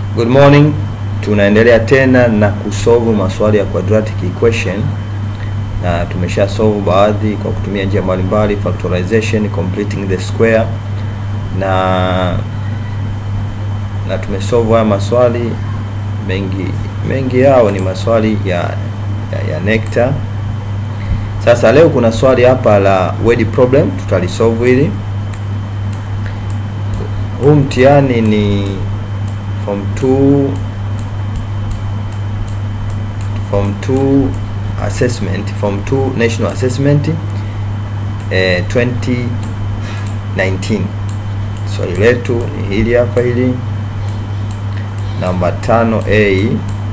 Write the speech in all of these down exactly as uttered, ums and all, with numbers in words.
Good morning. Tunaendelea tena na kusolve maswali ya quadratic equation, na tumesha solve baadhi kwa kutumia njia mbalimbali, factorization, completing the square, na na tumesolve haya maswali mengi mengi yao ni maswali ya ya, ya nectar. Sasa leo kuna swali hapa la word problem, tutalisolve hili. Huu mtihani ni form two form two assessment, form two national assessment eh, twenty nineteen. Swali letu ni hili hapa, hili namba tano A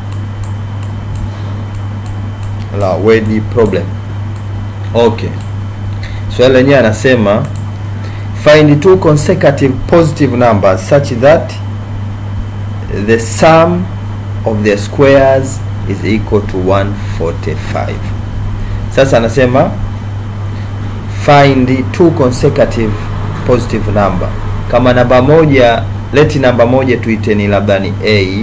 la word problem. Okay, swali lenyewe anasema find two consecutive positive numbers such that the sum of their squares is equal to one forty-five. Sasa anasema find two consecutive positive number. Kama namba moja, leti namba moja tuite ni labda ni A.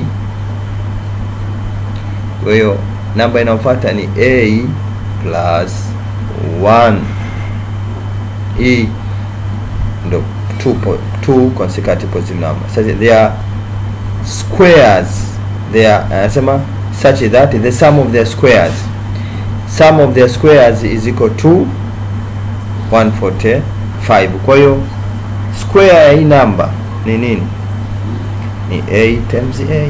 Kwa hiyo namba inayofuata ni A plus one. Hii ndo two, two consecutive positive number. Sasa they are squares, they are anasema such that the sum of their squares sum of their squares is equal to one forty-five. Kwa hiyo square ya hii number ni nini? Ni A times A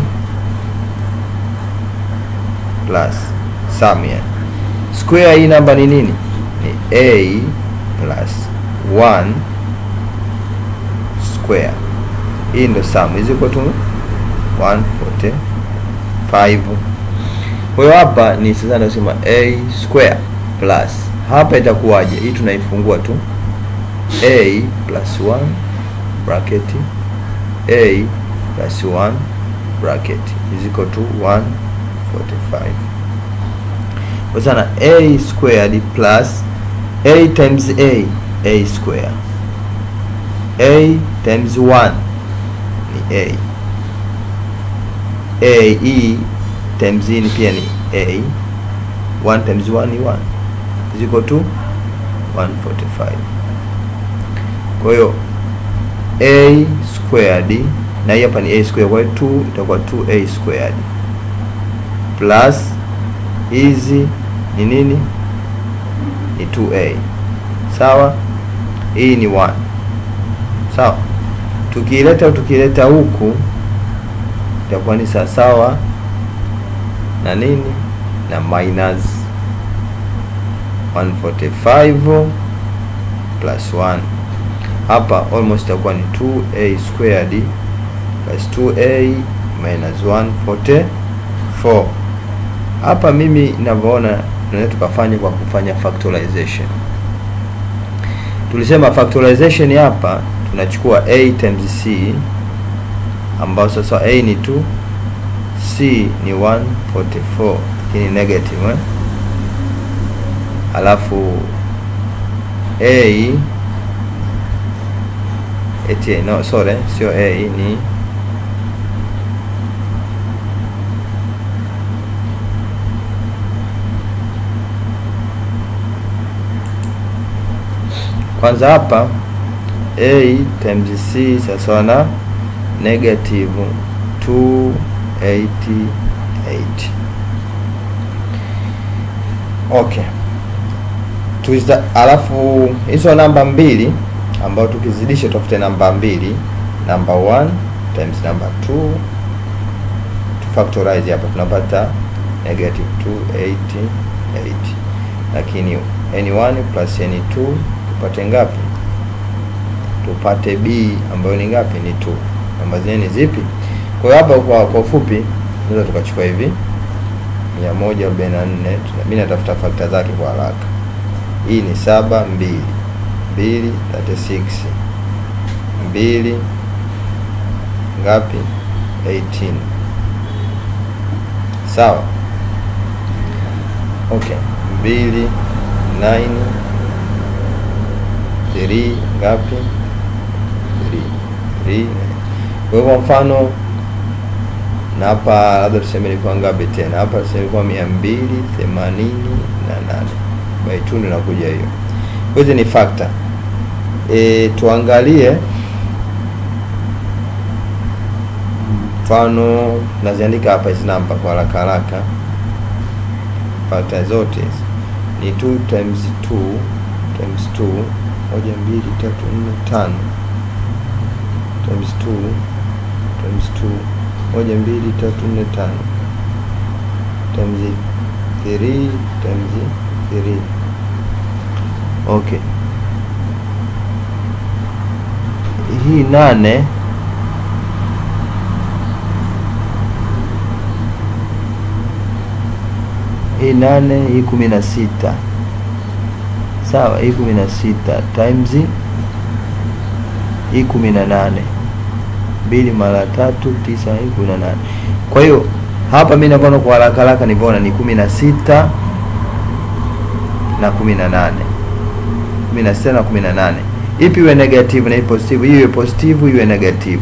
plus sum ya square ya hii number ni nini? Ni A plus one square. Hii ndo sum is equal to one forty-five. Kwa hiyo hapa ni sasa nasema A square plus, hapa itakuwaje? Hii tunaifungua tu, A plus one bracket A plus one bracket is equal to one forty-five. Kwa sana A squared plus A times A, A square, A times one ni A, A E times E pia ni A, one times one ni one is equal to one forty-five. Kwa hiyo A squared, na hapa ni A squared, kwa hiyo two itakuwa two A squared plus hizi ni nini? Ni two A. Sawa, hii ni one. Sawa, tukileta tukileta huku itakuwa ni sawa na nini? Na minus one forty-five plus one. Hapa almost itakuwa ni two A squared plus two A minus one forty-four. Hapa mimi ninavyoona tunaweza tukafanya kwa kufanya factorization. Tulisema factorization hapa tunachukua A times C, ambao sasa A ni two, C ni one forty-four, lakini negative eh? Alafu A eti no sorry, sio A, ni kwanza hapa A times C sasa na negative two eighty-eight. Okay, tuiza, alafu hizo namba mbili ambao tukizidisha tafute namba mbili, number one times number two, to factorize hapa tunapata negative two eighty-eight, lakini n one plus n two tupate ngapi? Tupate B ambayo ni ngapi? Ni two. Namba zile ni zipi? Kwa hiyo hapa kwa kwa ufupi tunaweza tukachukua hivi mia moja arobaini na nne. Mimi natafuta factor zake kwa haraka. Hii ni saba, mbili, mbili, thirty-six, mbili ngapi? eighteen. Sawa. Okay, mbili, nine, three ngapi? three, three. Kwa hivyo mfano na hapa labda tuseme ilikuwa ngapi tena? Hapa tuseme ilikuwa mia mbili themanini na nane. By two inakuja hiyo. Hizi ni factor. E, tuangalie mfano, naziandika hapa hizi namba kwa haraka haraka. Factor zote ni two times two times two, moja mbili tatu nne tano, times two times two, moja mbili tatu nne tano, times three times three. Okay, hii nane hii nane, hii kumi na sita. Sawa, hii kumi na sita times hii kumi na nane, mbili mara tatu tisa, hii kumi na nane. Kwa hiyo hapa mimi naona kwa haraka haraka nimeona ni kumi na sita na kumi na nane. kumi na sita na kumi na nane. Ipi iwe negative na iwe positive? Iwe positive, iwe negative.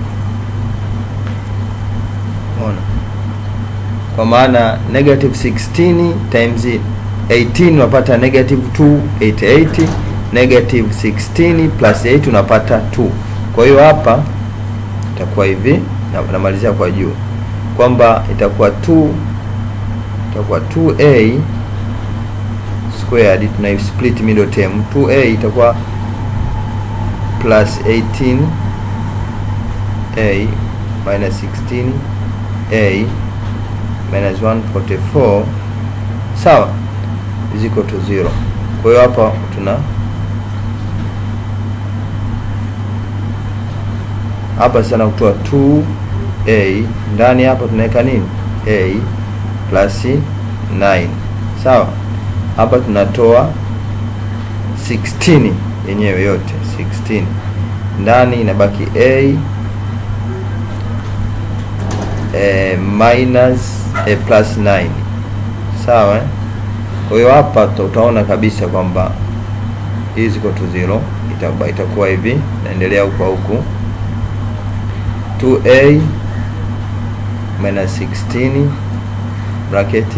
Unaona? Kwa maana negative sixteen times eighteen unapata negative two eighty-eight, negative sixteen plus eight unapata two. Kwa hiyo hapa itakuwa hivi, na namalizia kwa juu kwamba itakuwa two itakuwa two a squared, tuna split middle term. two a itakuwa plus eighteen a minus sixteen a minus one forty-four, sawa, is equal to zero. Kwa hiyo hapa tuna hapa sana kutoa two a, ndani hapa tunaweka nini? A plus nine, sawa. Hapa tunatoa sixteen yenyewe yote, sixteen, ndani inabaki a eh, minus a plus nine, sawa. Kwa hiyo hapa utaona kabisa kwamba hii ziko to zero, itakuwa itakuwa hivi, naendelea huko huku, two a minus sixteen bracket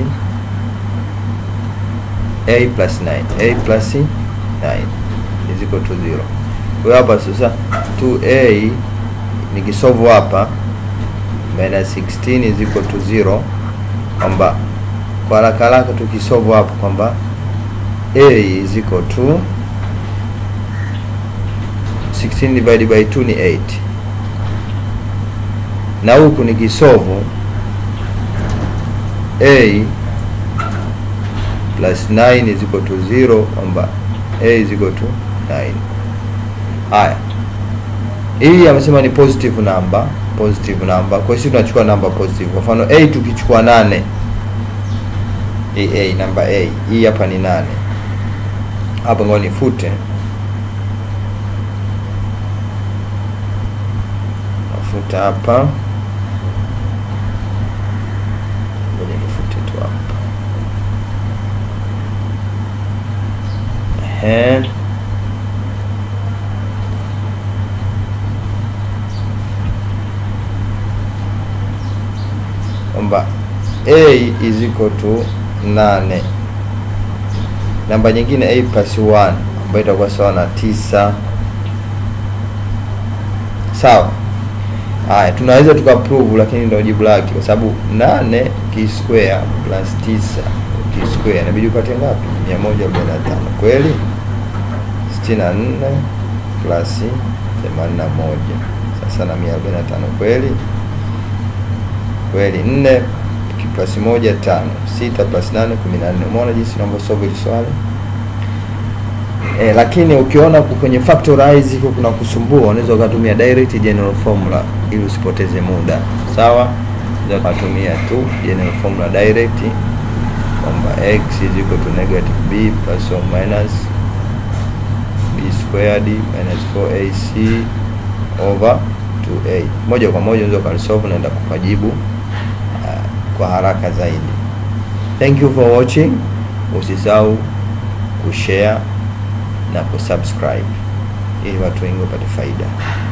a plus nine, a plus nine is equal to zero. Kwa hapa sasa two a nikisolve hapa, minus sixteen is equal to zero, kwamba kwa haraka haraka tukisolve hapo kwamba a is equal to sixteen divided by two ni eight, na huku nikisolve a plus nine is equal to zero, kwamba a is equal to nine. Haya, hii amesema ni positive number, positive number. Kwa hiyo sisi tunachukua number positive. Kwa mfano a tukichukua nane, a a number a, hii hapa ni nane. Hapa ngoja nifute, nafuta hapa, ngoja nifute tu hapa. Ehe, kwamba a is equal to nane, namba nyingine a plus one ambayo itakuwa sawa na tisa, sawa. Haya, tunaweza tukaprove, lakini ndio jibu lake, kwa sababu nane ki square plus tisa ki square inabidi upate ngapi? mia moja arobaini na tano. Kweli? sitini na nne plus themanini na moja sasa na mia arobaini na tano. Kweli? Kweli. nne plus moja tano, sita plus nane kumi na nne. Umeona jinsi tunaomba solve hili swali? Eh, lakini ukiona kwenye factorize huko kuna kusumbua, unaweza ukatumia direct general formula ili usipoteze muda, sawa. Unaweza kutumia tu general formula direct, kwamba x is equal to negative b plus or minus b squared minus four a c over two a. Moja kwa moja unaweza kusolve, naenda kupajibu uh, kwa haraka zaidi. Thank you for watching. Usisahau kushare na kusubscribe ili watu wengi wapate faida.